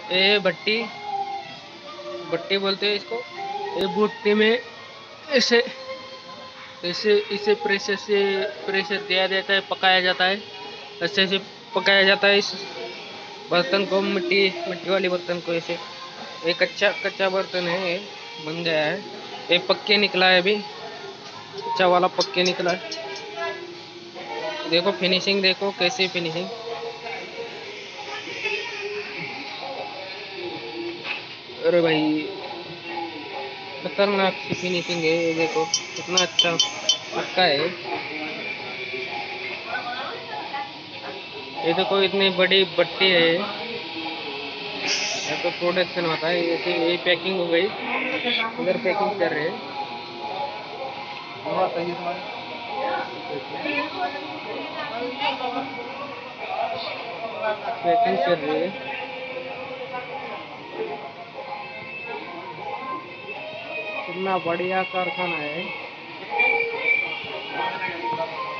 ये भट्टी भट्टी बोलते हैं इसको। ये भट्टी में ऐसे ऐसे इसे प्रेशर दिया जाता है, पकाया जाता है। अच्छे से पकाया जाता है इस बर्तन को, मिट्टी मिट्टी वाली बर्तन को। ऐसे ये कच्चा कच्चा बर्तन है, ये बन गया है। ये पक्के निकला है अभी, कच्चा वाला पक्के निकला है। देखो फिनिशिंग, देखो कैसी फिनिशिंग। अरे भाई खतरनाक सी फिनिशिंग है, ये देखो कितना अच्छा पक्का है। ये देखो इतनी बड़ी भट्टी है, यहाँ पे प्रोडक्शन होता है। ये पैकिंग हो गई, इधर पैकिंग कर रहे हैं। पैकिंग कर रही है। कितना बढ़िया कारखाना है।